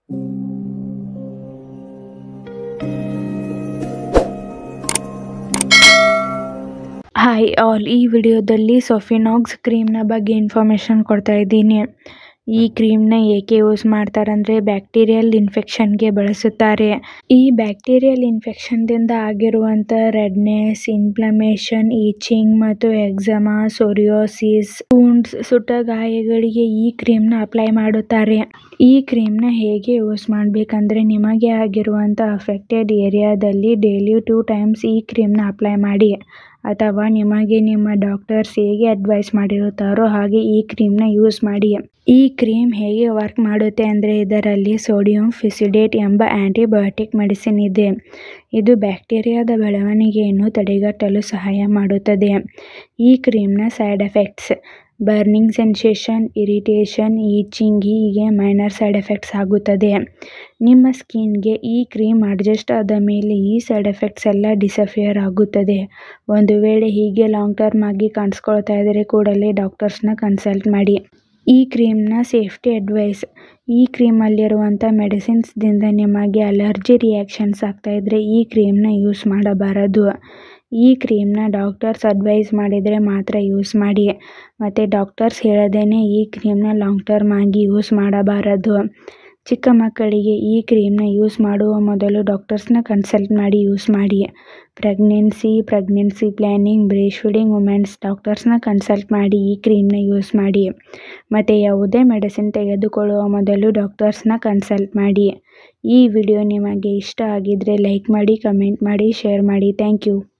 Hi all, ಈ ವಿಡಿಯೋದಲ್ಲಿ ಸೊಫಿನಾಕ್ಸ್ ಕ್ರೀಮ್ನ ಬಗ್ಗೆ ಇನ್ಫಾರ್ಮೇಷನ್ ಕೊಡ್ತಾ ಇದ್ದೀನಿ. ಈ ಕ್ರೀಮ್ನ ಏಕೆ ಯೂಸ್ ಮಾಡ್ತಾರಂದರೆ ಬ್ಯಾಕ್ಟೀರಿಯಲ್ ಇನ್ಫೆಕ್ಷನ್ಗೆ ಬಳಸುತ್ತಾರೆ. ಈ ಬ್ಯಾಕ್ಟೀರಿಯಲ್ ಇನ್ಫೆಕ್ಷನ್ದಿಂದ ಆಗಿರುವಂಥ ರೆಡ್ನೆಸ್, ಇನ್ಫ್ಲಮೇಷನ್, ಈಚಿಂಗ್ ಮತ್ತು ಎಕ್ಸಮಾ, ಸೋರಿಯಾಸಿಸ್, ವೂಂಡ್ಸ್, ಸುಟ್ಟ ಗಾಯಗಳಿಗೆ ಈ ಕ್ರೀಮ್ನ ಅಪ್ಲೈ ಮಾಡುತ್ತಾರೆ. ಈ ಕ್ರೀಮ್ನ ಹೇಗೆ ಯೂಸ್ ಮಾಡಬೇಕಂದ್ರೆ ನಿಮಗೆ ಆಗಿರುವಂಥ ಅಫೆಕ್ಟೆಡ್ ಏರಿಯಾದಲ್ಲಿ ಡೈಲಿ 2 ಟೈಮ್ಸ್ ಈ ಕ್ರೀಮ್ನ ಅಪ್ಲೈ ಮಾಡಿ, ಅಥವಾ ನಿಮಗೆ ನಿಮ್ಮ ಡಾಕ್ಟರ್ಸ್ ಹೇಗೆ ಅಡ್ವೈಸ್ ಮಾಡಿರುತ್ತಾರೋ ಹಾಗೆ ಈ ಕ್ರೀಮ್ನ ಯೂಸ್ ಮಾಡಿ. ಈ ಕ್ರೀಮ್ ಹೇಗೆ ವರ್ಕ್ ಮಾಡುತ್ತೆ ಅಂದರೆ ಇದರಲ್ಲಿ ಸೋಡಿಯಂ ಫಿಸಿಡೇಟ್ ಎಂಬ ಆಂಟಿಬಯೋಟಿಕ್ ಮೆಡಿಸಿನ್ ಇದೆ. ಇದು ಬ್ಯಾಕ್ಟೀರಿಯಾದ ಬೆಳವಣಿಗೆಯನ್ನು ತಡೆಗಟ್ಟಲು ಸಹಾಯ ಮಾಡುತ್ತದೆ. ಈ ಕ್ರೀಮ್ನ side effects: burning sensation, irritation, itching ಹೀಗೆ ಮೈನರ್ ಸೈಡ್ ಎಫೆಕ್ಟ್ಸ್ ಆಗುತ್ತದೆ. ನಿಮ್ಮ ಸ್ಕಿನ್ಗೆ ಈ ಕ್ರೀಮ್ ಅಡ್ಜಸ್ಟ್ ಆದ ಮೇಲೆ ಈ ಸೈಡ್ ಎಫೆಕ್ಟ್ಸ್ ಎಲ್ಲ ಡಿಸಪಿಯರ್ ಆಗುತ್ತದೆ. ಒಂದು ವೇಳೆ ಹೀಗೆ ಲಾಂಗ್ ಟರ್ಮ್ ಆಗಿ ಕಾಣಿಸ್ಕೊಳ್ತಾ ಇದ್ದರೆ ಕೂಡಲೇ ಡಾಕ್ಟರ್ಸ್ನ ಕನ್ಸಲ್ಟ್ ಮಾಡಿ. ಈ ಕ್ರೀಮ್ನ ಸೇಫ್ಟಿ ಅಡ್ವೈಸ್: ಈ ಕ್ರೀಮಲ್ಲಿರುವಂಥ ಮೆಡಿಸಿನ್ಸ್ದಿಂದ ನಿಮಗೆ ಅಲರ್ಜಿ ರಿಯಾಕ್ಷನ್ಸ್ ಆಗ್ತಾ ಇದ್ದರೆ ಈ ಕ್ರೀಮ್ನ ಯೂಸ್ ಮಾಡಬಾರದು. ಈ ಕ್ರೀಮ್ನ ಡಾಕ್ಟರ್ಸ್ ಅಡ್ವೈಸ್ ಮಾಡಿದರೆ ಮಾತ್ರ ಯೂಸ್ ಮಾಡಿ, ಮತ್ತು ಡಾಕ್ಟರ್ಸ್ ಹೇಳದೇನೆ ಈ ಕ್ರೀಮ್ನ ಲಾಂಗ್ ಟರ್ಮ್ ಆಗಿ ಯೂಸ್ ಮಾಡಬಾರದು. ಚಿಕ್ಕ ಮಕ್ಕಳಿಗೆ ಈ ಕ್ರೀಮ್ನ ಯೂಸ್ ಮಾಡುವ ಮೊದಲು ಡಾಕ್ಟರ್ಸ್ನ ಕನ್ಸಲ್ಟ್ ಮಾಡಿ ಯೂಸ್ ಮಾಡಿ. Pregnancy planning, breast feeding women's ಡಾಕ್ಟರ್ಸ್ನ ಕನ್ಸಲ್ಟ್ ಮಾಡಿ ಈ ಕ್ರೀಮ್ನ ಯೂಸ್ ಮಾಡಿ. ಮತ್ತು ಯಾವುದೇ ಮೆಡಿಸಿನ್ ತೆಗೆದುಕೊಳ್ಳುವ ಮೊದಲು ಡಾಕ್ಟರ್ಸ್ನ ಕನ್ಸಲ್ಟ್ ಮಾಡಿ. ಈ ವಿಡಿಯೋ ನಿಮಗೆ ಇಷ್ಟ ಆಗಿದ್ರೆ ಲೈಕ್ ಮಾಡಿ, ಕಮೆಂಟ್ ಮಾಡಿ, ಶೇರ್ ಮಾಡಿ. Thank you.